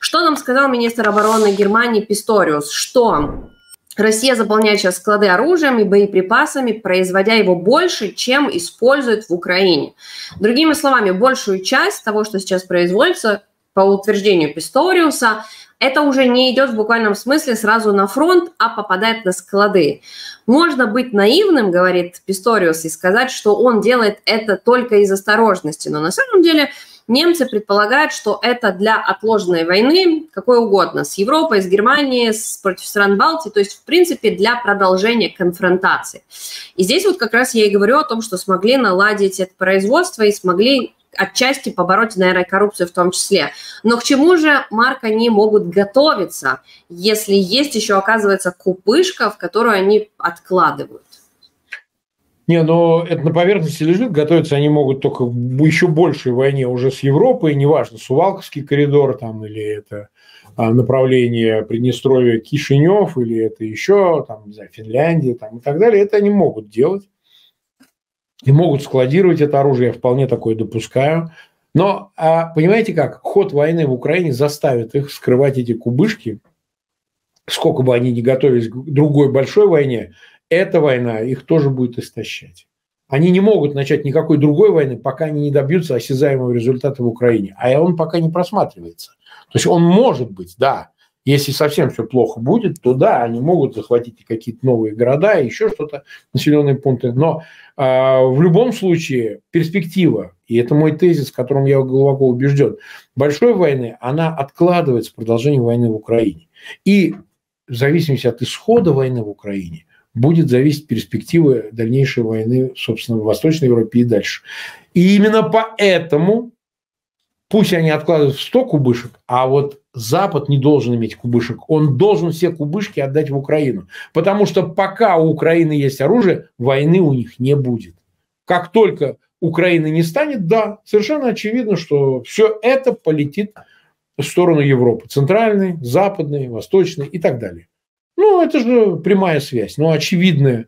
Что нам сказал министр обороны Германии Писториус? Что Россия заполняет сейчас склады оружием и боеприпасами, производя его больше, чем использует в Украине. Другими словами, большую часть того, что сейчас производится, по утверждению Писториуса, это уже не идет в буквальном смысле сразу на фронт, а попадает на склады. Можно быть наивным, говорит Писториус, и сказать, что он делает это только из осторожности. Но на самом деле немцы предполагают, что это для отложенной войны, какой угодно, с Европой, с Германией, против стран Балтии, то есть, в принципе, для продолжения конфронтации. И здесь вот как раз я и говорю о том, что смогли наладить это производство и смогли отчасти побороть, наверное, коррупцию в том числе. Но к чему же, Марк, они могут готовиться, если есть еще, оказывается, купышка, в которую они откладывают? Не, но это на поверхности лежит, готовиться они могут только в еще большей войне уже с Европой, неважно, Сувалковский коридор там, или это направление Приднестровья-Кишинев, или это еще, там, не знаю, Финляндия там, и так далее, это они могут делать. И могут складировать это оружие, я вполне такое допускаю. Но, понимаете как, ход войны в Украине заставит их скрывать эти кубышки, сколько бы они ни готовились к другой большой войне, эта война их тоже будет истощать. Они не могут начать никакой другой войны, пока они не добьются осязаемого результата в Украине. А он пока не просматривается. То есть он может быть, да. Если совсем все плохо будет, то да, они могут захватить какие-то новые города, еще что-то, населенные пункты. Но в любом случае перспектива, и это мой тезис, в котором я глубоко убежден, большой войны, она откладывается продолжение войны в Украине. И в зависимости от исхода войны в Украине будет зависеть перспектива дальнейшей войны, собственно, в Восточной Европе и дальше. И именно поэтому пусть они откладывают в 100 кубышек, а вот Запад не должен иметь кубышек. Он должен все кубышки отдать в Украину. Потому что пока у Украины есть оружие, войны у них не будет. Как только Украины не станет, да, совершенно очевидно, что все это полетит в сторону Европы. Центральной, западной, восточной и так далее. Ну, это же прямая связь. Но очевидно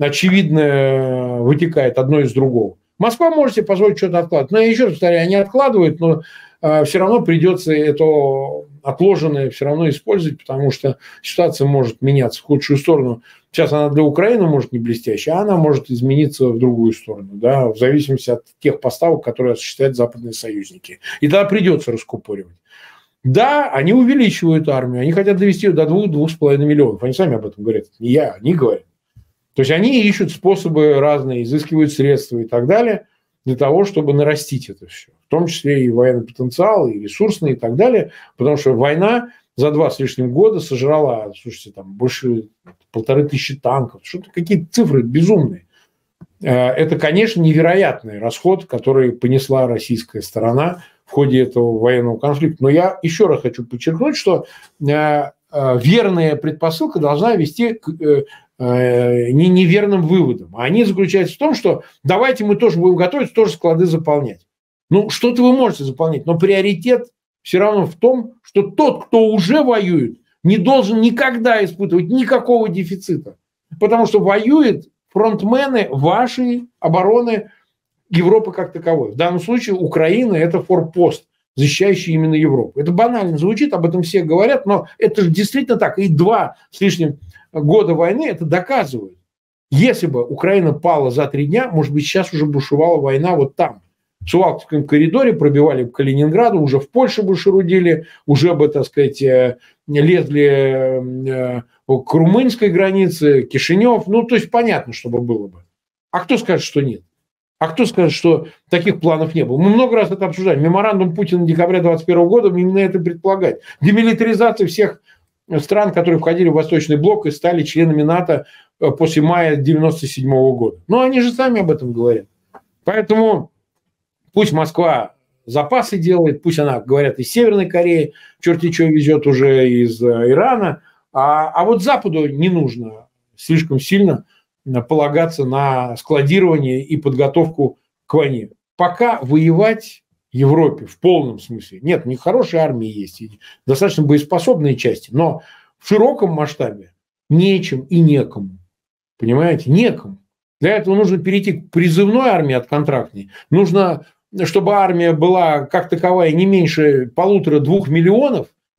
вытекает одно из другого. Москва может себе позволить что-то откладывать. Но я еще раз повторяю, они откладывают, но все равно придется это отложенное все равно использовать, потому что ситуация может меняться в худшую сторону. Сейчас она для Украины может не блестящая, а она может измениться в другую сторону, да, в зависимости от тех поставок, которые осуществляют западные союзники. И тогда придется раскупоривать. Да, они увеличивают армию, они хотят довести ее до 2–2,5 миллионов. Они сами об этом говорят, не я, они говорят. То есть они ищут способы разные, изыскивают средства и так далее для того, чтобы нарастить это все. В том числе и военный потенциал, и ресурсный, и так далее. Потому что война за 2 с лишним года сожрала, слушайте, там больше 1500 танков. Что-то какие-то цифры безумные. Это, конечно, невероятный расход, который понесла российская сторона в ходе этого военного конфликта. Но я еще раз хочу подчеркнуть, что верная предпосылка должна вести к неверным выводам. А они заключаются в том, что давайте мы тоже будем готовиться, тоже склады заполнять. Ну, что-то вы можете заполнять, но приоритет все равно в том, что тот, кто уже воюет, не должен никогда испытывать никакого дефицита. Потому что воюют фронтмены вашей обороны Европы как таковой. В данном случае Украина – это форпост, защищающий именно Европу. Это банально звучит, об этом все говорят, но это же действительно так. И 2 с лишним года войны это доказывают. Если бы Украина пала за 3 дня, может быть, сейчас уже бушевала война вот там. В Сувалковском коридоре пробивали к Калининграду, уже в Польше бы шарудили, уже бы, так сказать, лезли к румынской границе, Кишинев. Ну, то есть понятно, что бы было бы. А кто скажет, что нет? А кто скажет, что таких планов не было? Мы много раз это обсуждали. Меморандум Путина декабря 2021 года именно это предполагает. Демилитаризация всех стран, которые входили в Восточный блок и стали членами НАТО после мая 1997 года. Но они же сами об этом говорят. Поэтому пусть Москва запасы делает, пусть она, говорят, из Северной Кореи, черти что везет уже из Ирана. А вот Западу не нужно слишком сильно полагаться на складирование и подготовку к войне. Пока воевать Европе в полном смысле. Нет, у них хорошие армии есть, и достаточно боеспособные части, но в широком масштабе нечем и некому. Понимаете? Некому. Для этого нужно перейти к призывной армии от контрактной. Нужно, чтобы армия была как таковая не меньше 1,5–2 миллионов,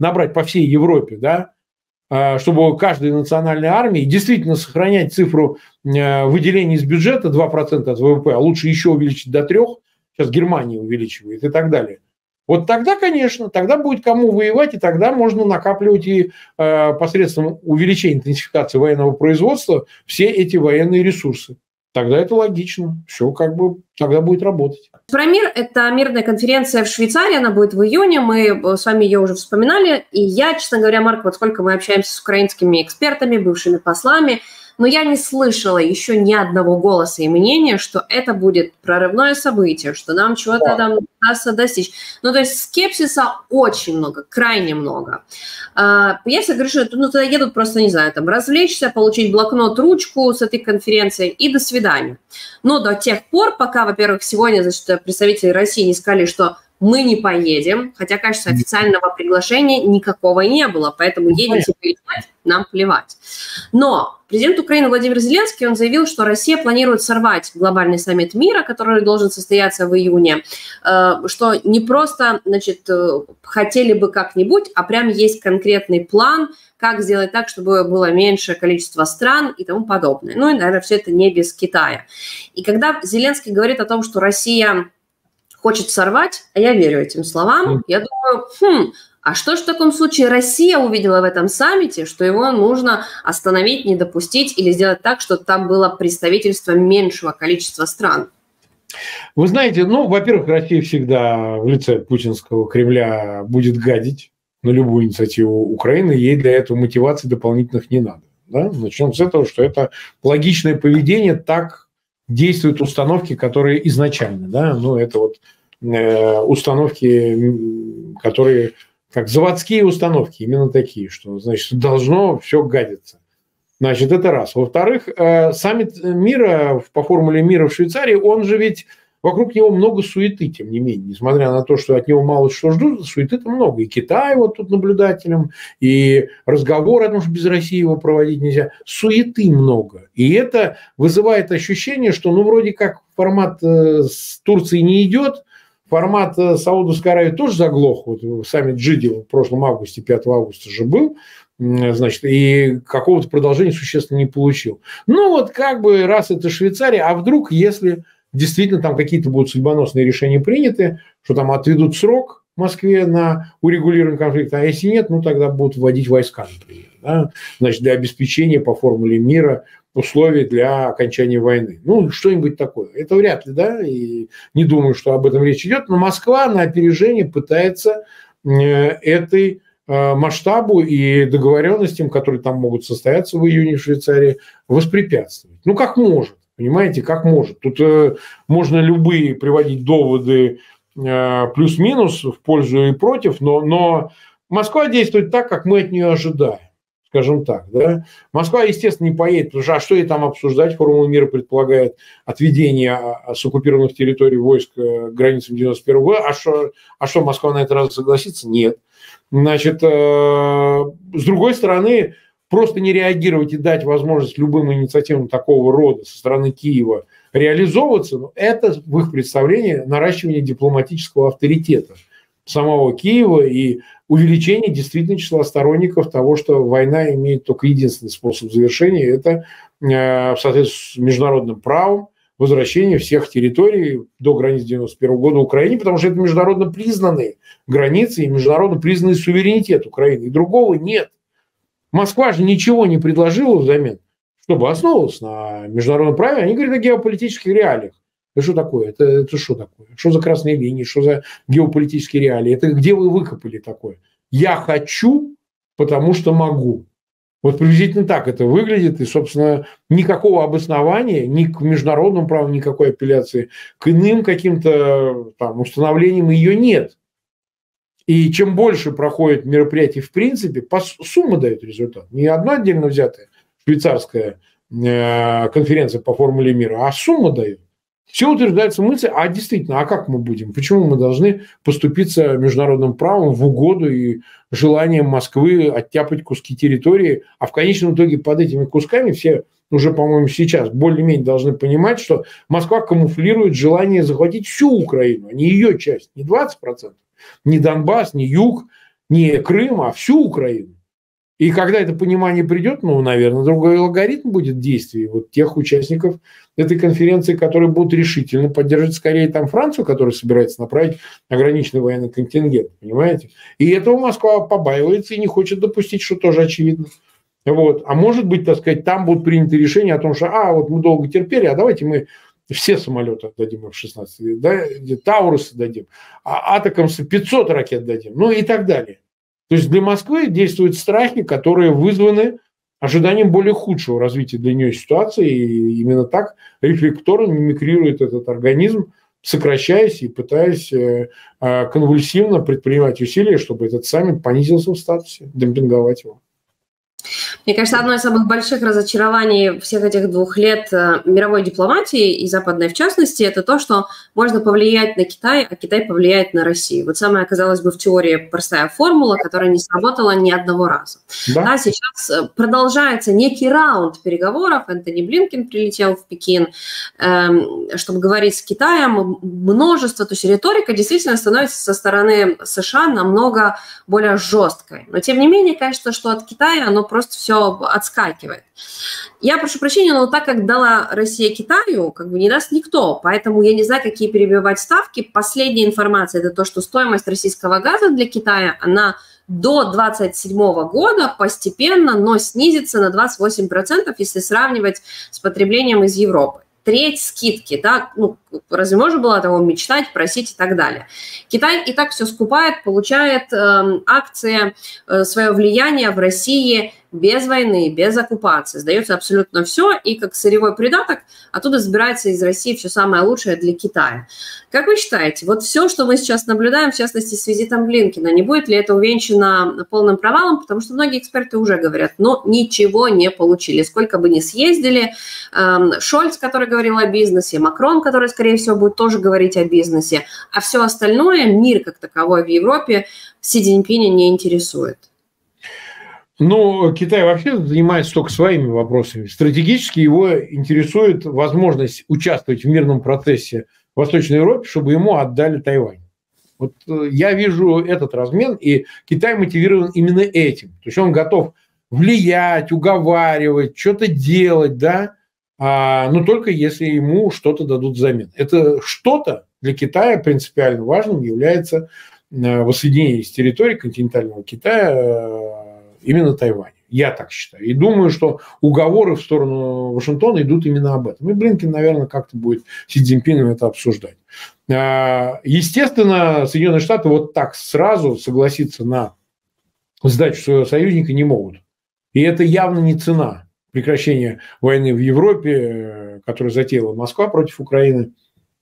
набрать по всей Европе, да, чтобы каждой национальной армии действительно сохранять цифру выделений из бюджета 2% от ВВП, а лучше еще увеличить до 3%, сейчас Германия увеличивает и так далее. Вот тогда, конечно, тогда будет кому воевать, и тогда можно накапливать и посредством увеличения интенсификации военного производства все эти военные ресурсы. Тогда это логично, все как бы тогда будет работать. Про мир – это мирная конференция в Швейцарии, она будет в июне, мы с вами ее уже вспоминали, и я, честно говоря, Марк, вот сколько мы общаемся с украинскими экспертами, бывшими послами, но я не слышала еще ни одного голоса и мнения, что это будет прорывное событие, что нам чего-то там удастся достичь. Ну, то есть скепсиса очень много, крайне много. Я всегда говорю, что туда едут просто, не знаю, там развлечься, получить блокнот, ручку с этой конференции и до свидания. Но до тех пор, пока, во-первых, сегодня, значит, представители России не сказали, что мы не поедем, хотя, кажется, официального приглашения никакого не было, поэтому едете поезжать, нам плевать. Но президент Украины Владимир Зеленский, он заявил, что Россия планирует сорвать глобальный саммит мира, который должен состояться в июне, что не просто, значит, хотели бы как-нибудь, а прям есть конкретный план, как сделать так, чтобы было меньшее количество стран и тому подобное. Ну и, наверное, все это не без Китая. И когда Зеленский говорит о том, что Россия хочет сорвать, а я верю этим словам, я думаю, а что ж в таком случае Россия увидела в этом саммите, что его нужно остановить, не допустить или сделать так, чтобы там было представительство меньшего количества стран? Вы знаете, ну, во-первых, Россия всегда в лице путинского Кремля будет гадить на любую инициативу Украины, ей для этого мотиваций дополнительных не надо. Да? Начнем с этого, что это логичное поведение, так действуют установки, которые изначально, да, ну, это вот установки, которые, как заводские установки, именно такие, что, значит, должно все гадиться. Значит, это раз. Во-вторых, саммит мира по формуле мира в Швейцарии, он же ведь, вокруг него много суеты, тем не менее, несмотря на то, что от него мало что ждут, суеты-то много. И Китай вот тут наблюдателем, и разговор о том, что без России его проводить нельзя. Суеты много. И это вызывает ощущение, что, ну, вроде как формат с Турцией не идет, формат Саудовской Аравии тоже заглох. Вот саммит Джиди в прошлом августе, 5 августа же был, значит, и какого-то продолжения существенно не получил. Ну, вот как бы раз это Швейцария, а вдруг, если действительно там какие-то будут судьбоносные решения приняты, что там отведут срок в Москве на урегулирование конфликта, а если нет, ну тогда будут вводить войска, например, да? Значит, для обеспечения по формуле мира условий для окончания войны. Ну, что-нибудь такое. Это вряд ли, да, и не думаю, что об этом речь идет, но Москва на опережение пытается этой масштабу и договоренностям, которые там могут состояться в июне в Швейцарии, воспрепятствовать. Ну, как может. Понимаете, как может. Тут можно любые приводить доводы плюс-минус в пользу и против, но Москва действует так, как мы от нее ожидаем, скажем так. Да? Москва, естественно, не поедет, потому что а что ей там обсуждать? Формула мира предполагает отведение с оккупированных территорий войск к границам 91 года. А что, Москва на этот раз согласится? Нет. Значит, с другой стороны, просто не реагировать и дать возможность любым инициативам такого рода со стороны Киева реализовываться, это в их представлении наращивание дипломатического авторитета самого Киева и увеличение действительно числа сторонников того, что война имеет только единственный способ завершения, это в соответствии с международным правом возвращение всех территорий до границ 91 года Украине, потому что это международно признанные границы и международно признанный суверенитет Украины, и другого нет. Москва же ничего не предложила взамен, чтобы основывалась на международном праве. Они говорят о геополитических реалиях. Это что такое? Это что такое? Что за красные линии? Что за геополитические реалии? Это где вы выкопали такое? Я хочу, потому что могу. Вот приблизительно так это выглядит. И, собственно, никакого обоснования ни к международному праву, никакой апелляции к иным каким-то там установлениям ее нет. И чем больше проходит мероприятий в принципе, сумма дает результат. Не одна отдельно взятая швейцарская конференция по формуле мира, а сумма дает. Все утверждается мысль, а действительно, а как мы будем? Почему мы должны поступиться международным правом в угоду и желанием Москвы оттяпать куски территории, а в конечном итоге под этими кусками все уже, по-моему, сейчас более-менее должны понимать, что Москва камуфлирует желание захватить всю Украину, а не ее часть, не 20%. Ни Донбасс, ни Юг, не Крым, а всю Украину. И когда это понимание придет, ну, наверное, другой алгоритм будет действий вот тех участников этой конференции, которые будут решительно поддерживать скорее там Францию, которая собирается направить ограниченный военный контингент, понимаете? И этого Москва побаивается и не хочет допустить, что тоже очевидно. Вот. А может быть, так сказать, там будут приняты решения о том, что вот мы долго терпели, а давайте мы все самолеты отдадим F-16, да, Таурусы дадим, а Атакамсы 500 ракет дадим, ну и так далее. То есть для Москвы действуют страхи, которые вызваны ожиданием более худшего развития для нее ситуации, и именно так рефлекторно мимикрирует этот организм, сокращаясь и пытаясь конвульсивно предпринимать усилия, чтобы этот саммит понизился в статусе, демпинговать его. Мне кажется, одно из самых больших разочарований всех этих 2 лет мировой дипломатии, и западной в частности, это то, что можно повлиять на Китай, а Китай повлияет на Россию. Вот самая, казалось бы, в теории простая формула, которая не сработала ни одного раза. Да, сейчас продолжается некий раунд переговоров. Энтони Блинкен прилетел в Пекин, чтобы говорить с Китаем. Множество, то есть риторика действительно становится со стороны США намного более жесткой. Но, тем не менее, кажется, что от Китая оно просто все отскакивает. Я прошу прощения, но так как дала Россия Китаю, как бы не даст никто, поэтому я не знаю, какие перебивать ставки. Последняя информация – это то, что стоимость российского газа для Китая, она до 2027 года постепенно, но снизится на 28%, если сравнивать с потреблением из Европы. Треть скидки, да, ну, разве можно было того мечтать, просить и так далее. Китай и так все скупает, получает акции, свое влияние в России без войны, без оккупации. Сдается абсолютно все, и как сырьевой придаток оттуда забирается из России все самое лучшее для Китая. Как вы считаете, вот все, что мы сейчас наблюдаем, в частности, с визитом Блинкена, не будет ли это увенчано полным провалом? Потому что многие эксперты уже говорят, но ничего не получили. Сколько бы ни съездили, Шольц, который говорил о бизнесе, Макрон, который, скорее всего, будет тоже говорить о бизнесе, а все остальное, мир как таковой в Европе, Си Цзиньпиня не интересует. Ну, Китай вообще занимается только своими вопросами. Стратегически его интересует возможность участвовать в мирном процессе в Восточной Европе, чтобы ему отдали Тайвань. Вот я вижу этот размен, и Китай мотивирован именно этим. То есть он готов влиять, уговаривать, что-то делать, да, но только если ему что-то дадут взамен. Это что-то для Китая принципиально важным является воссоединение с территории континентального Китая именно Тайвань. Я так считаю. И думаю, что уговоры в сторону Вашингтона идут именно об этом. И Блинкен, наверное, как-то будет Си Цзиньпином это обсуждать. Естественно, Соединенные Штаты вот так сразу согласиться на сдачу своего союзника не могут. И это явно не цена прекращения войны в Европе, которую затеяла Москва против Украины,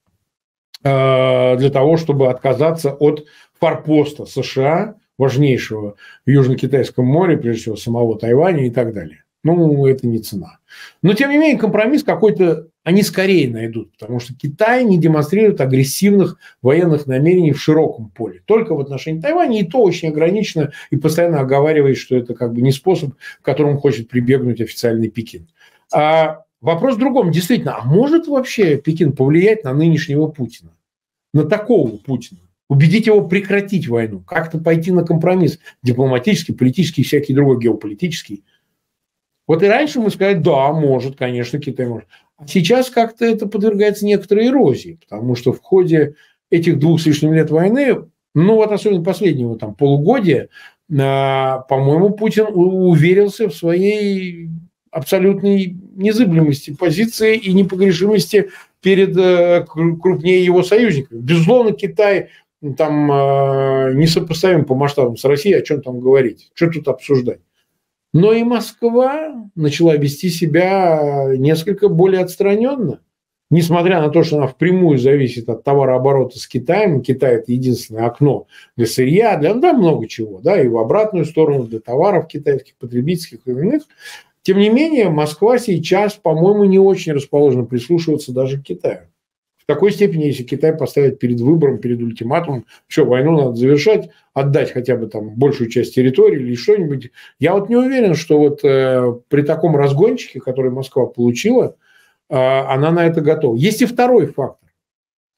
для того, чтобы отказаться от форпоста США, важнейшего в Южно-Китайском море, прежде всего самого Тайваня и так далее. Ну, это не цена. Но, тем не менее, компромисс какой-то они скорее найдут, потому что Китай не демонстрирует агрессивных военных намерений в широком поле. Только в отношении Тайваня, и то очень ограничено, и постоянно оговаривает, что это как бы не способ, к которому хочет прибегнуть официальный Пекин. Вопрос в другом. Действительно, а может вообще Пекин повлиять на нынешнего Путина? На такого Путина? Убедить его прекратить войну, как-то пойти на компромисс дипломатический, политический, всякий другой, геополитический. Вот и раньше мы сказали, да, может, конечно, Китай может. А сейчас как-то это подвергается некоторой эрозии, потому что в ходе этих 2 с лишним лет войны, ну вот особенно последнего там полугодия, по-моему, Путин уверился в своей абсолютной незыблемости позиции и непогрешимости перед крупнее его союзниками. Безусловно, Китай там несопоставим по масштабам с Россией, о чем там говорить, что тут обсуждать. Но и Москва начала вести себя несколько более отстраненно, несмотря на то, что она впрямую зависит от товарооборота с Китаем. Китай – это единственное окно для сырья, для много чего, да, и в обратную сторону для товаров китайских, потребительских и иных. Тем не менее, Москва сейчас, по-моему, не очень расположена прислушиваться даже к Китаю. В такой степени, если Китай поставит перед выбором, перед ультиматумом, что войну надо завершать, отдать хотя бы там большую часть территории или что-нибудь, я вот не уверен, что вот при таком разгончике, который Москва получила, она на это готова. Есть и второй фактор.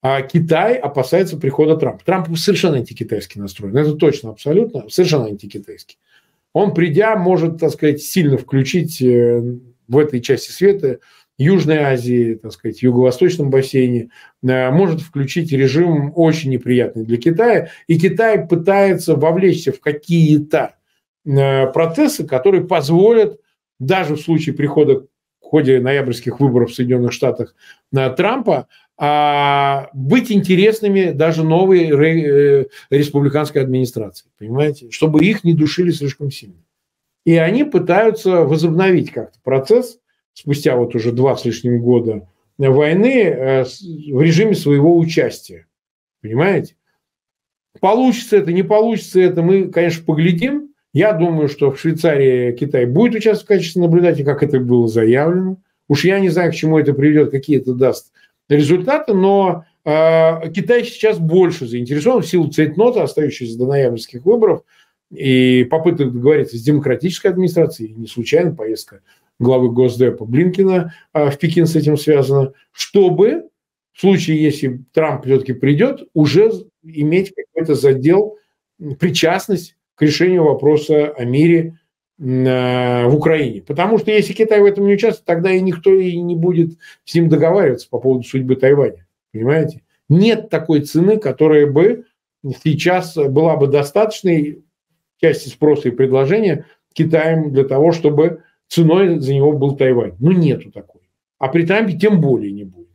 А Китай опасается прихода Трампа. Трамп совершенно антикитайский настроен. Это точно, абсолютно, совершенно антикитайский. Он, придя, может, так сказать, сильно включить в этой части света, Южной Азии, так сказать, Юго-Восточном бассейне, может включить режим очень неприятный для Китая. И Китай пытается вовлечься в какие-то процессы, которые позволят даже в случае прихода в ходе ноябрьских выборов в Соединенных Штатах Трампа быть интересными даже новой республиканской администрации, понимаете, чтобы их не душили слишком сильно. И они пытаются возобновить как-то процесс спустя вот уже 2 с лишним года войны в режиме своего участия, понимаете. Получится это, не получится это, мы, конечно, поглядим. Я думаю, что в Швейцарии Китай будет участвовать в качестве наблюдателя, как это было заявлено. Уж я не знаю, к чему это приведет, какие это даст результаты, но Китай сейчас больше заинтересован в силу цейтнота, остающейся до ноябрьских выборов, и попыток договориться с демократической администрацией, не случайно поездка главы Госдепа Блинкена в Пекин с этим связана, чтобы в случае, если Трамп все-таки придет, уже иметь какой-то задел, причастность к решению вопроса о мире в Украине. Потому что если Китай в этом не участвует, тогда и никто и не будет с ним договариваться по поводу судьбы Тайваня. Понимаете? Нет такой цены, которая бы сейчас была бы достаточной части спроса и предложения Китаем для того, чтобы ценой за него был Тайвань. Ну, нету такой. А при Трампе тем более не будет.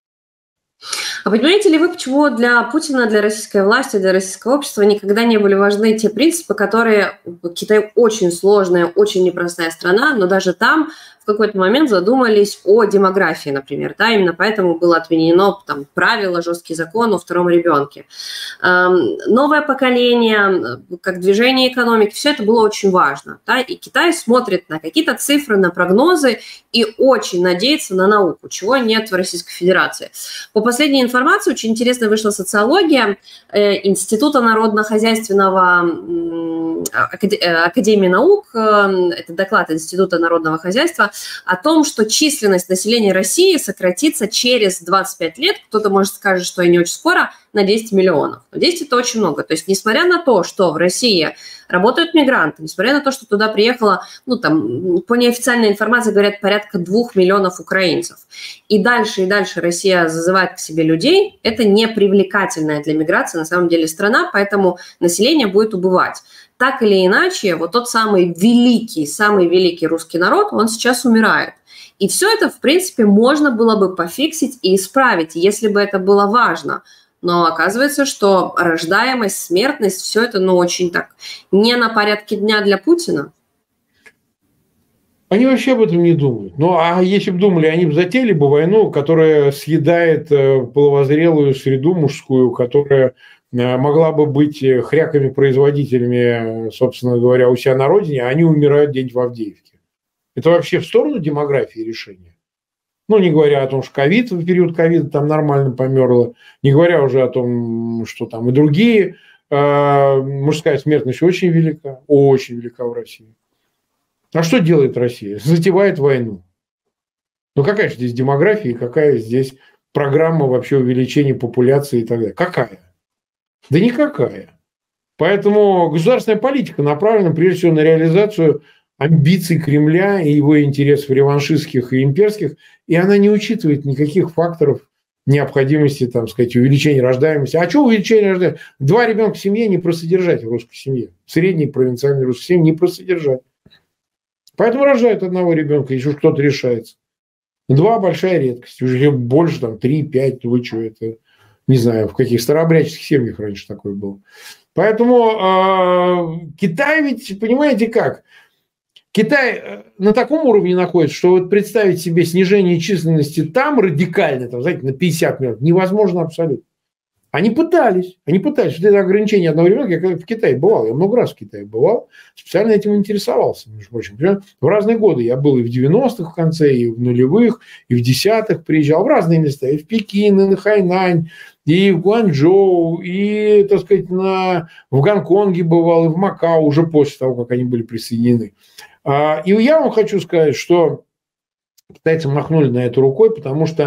А понимаете ли вы, почему для Путина, для российской власти, для российского общества никогда не были важны те принципы, которые... Китай очень сложная, очень непростая страна, но даже там в какой-то момент задумались о демографии, например. Да, именно поэтому было отменено там, правило, жесткий закон о втором ребенке. Новое поколение, как движение экономики, все это было очень важно. Да, и Китай смотрит на какие-то цифры, на прогнозы и очень надеется на науку, чего нет в Российской Федерации. По последней информации, очень интересно вышла социология Института народно-хозяйственного Академии наук, это доклад Института народного хозяйства, о том, что численность населения России сократится через 25 лет, кто-то может сказать, что и не очень скоро, на 10 миллионов. Но 10 – это очень много. То есть, несмотря на то, что в России работают мигранты, несмотря на то, что туда приехало, ну, там, по неофициальной информации говорят, порядка 2 миллионов украинцев, и дальше Россия зазывает к себе людей, это не привлекательная для миграции, на самом деле, страна, поэтому население будет убывать. Так или иначе, вот тот самый великий русский народ, он сейчас умирает. И все это, в принципе, можно было бы пофиксить и исправить, если бы это было важно. Но оказывается, что рождаемость, смертность, все это, ну, очень так не на порядке дня для Путина. Они вообще об этом не думают. Ну, а если бы думали, они бы затеяли бы войну, которая съедает половозрелую среду мужскую, которая могла бы быть хряками-производителями, собственно говоря, у себя на родине, а они умирают где-нибудь в Авдеевке. Это вообще в сторону демографии решения? Ну, не говоря о том, что ковид, в период ковида там нормально померло, не говоря уже о том, что там и другие. Мужская смертность очень велика в России. А что делает Россия? Затевает войну. Ну, какая же здесь демография, какая здесь программа вообще увеличения популяции и так далее? Какая? Да никакая. Поэтому государственная политика направлена прежде всего на реализацию амбиций Кремля и его интересов реваншистских и имперских, и она не учитывает никаких факторов необходимости, там, сказать, увеличения рождаемости. А что увеличение рождаемости? 2 ребенка в семье не просодержать в русской семье. В средней провинциальной русской семье не просодержать. Поэтому рожают 1 ребенка, еще кто-то решается. 2 большая редкость. Уже больше, там, 3-5, вы что, это... Не знаю, в каких старообрядческих семьях раньше такое было. Поэтому Китай ведь, понимаете как, Китай на таком уровне находится, что вот представить себе снижение численности там радикально, там, знаете, на 50 миллионов, невозможно абсолютно. Они пытались. Вот это ограничение 1 ребенка, я в Китае бывал, я много раз в Китае бывал, специально этим интересовался, между прочим. В разные годы я был и в 90-х в конце, и в нулевых, и в 10-х приезжал, в разные места, и в Пекин, и на Хайнань, и в Гуанчжоу, и, так сказать, в Гонконге бывал, и в Макао, уже после того, как они были присоединены. И я вам хочу сказать, что китайцы махнули на это рукой, потому что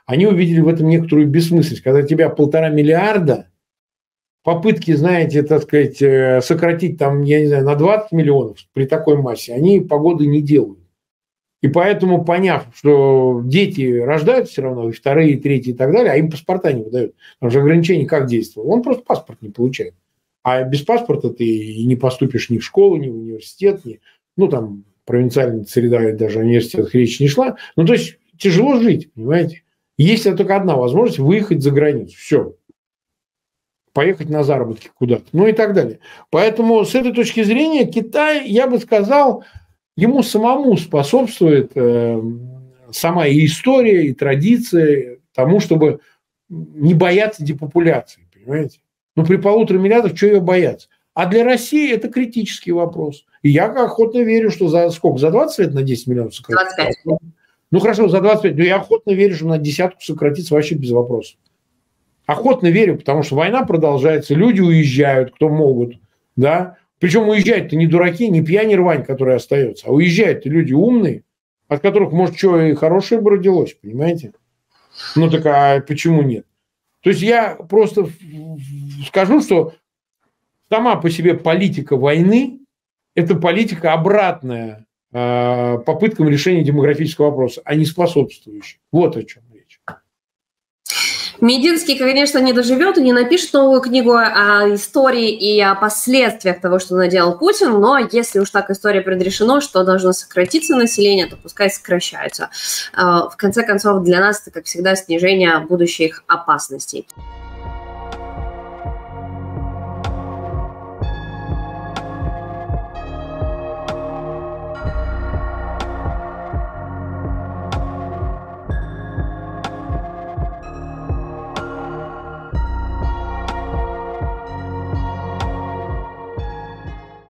они увидели в этом некоторую бессмысленность. Когда у тебя 1,5 миллиарда, попытки, знаете, так сказать, сократить там, я не знаю, на 20 миллионов при такой массе, они погоды не делают. И поэтому, поняв, что дети рождаются все равно, и вторые, и третьи, и так далее, а им паспорта не выдают, потому что ограничение как действовало? Он просто паспорт не получает. А без паспорта ты и не поступишь ни в школу, ни в университет, ни, ну, там, провинциальная среда, даже университет речь не шла. Ну, то есть, тяжело жить, понимаете? Есть только одна возможность – выехать за границу. Все. Поехать на заработки куда-то. Ну, и так далее. Поэтому, с этой точки зрения, Китай, я бы сказал, ему самому способствует сама и история, и традиция тому, чтобы не бояться депопуляции, понимаете? Ну, при 1,5 миллиарда, что ее бояться? А для России это критический вопрос. И я охотно верю, что за сколько? За 20 лет на 10 миллионов сократится? 25. Ну, хорошо, за 25. Но я охотно верю, что на десятку сократится вообще без вопросов. Охотно верю, потому что война продолжается, люди уезжают, кто могут, да? Причем уезжают-то не дураки, не пьяни рвань, которые остаются, а уезжают-то люди умные, от которых, может, что и хорошее бы родилось, понимаете? Ну, так а почему нет? То есть я просто скажу, что сама по себе политика войны – это политика обратная попыткам решения демографического вопроса, а не способствующая. Вот о чем речь. Мединский, конечно, не доживет и не напишет новую книгу о истории и о последствиях того, что наделал Путин, но если уж так история предрешено, что должно сократиться население, то пускай сокращаются. В конце концов, для нас это, как всегда, снижение будущих опасностей.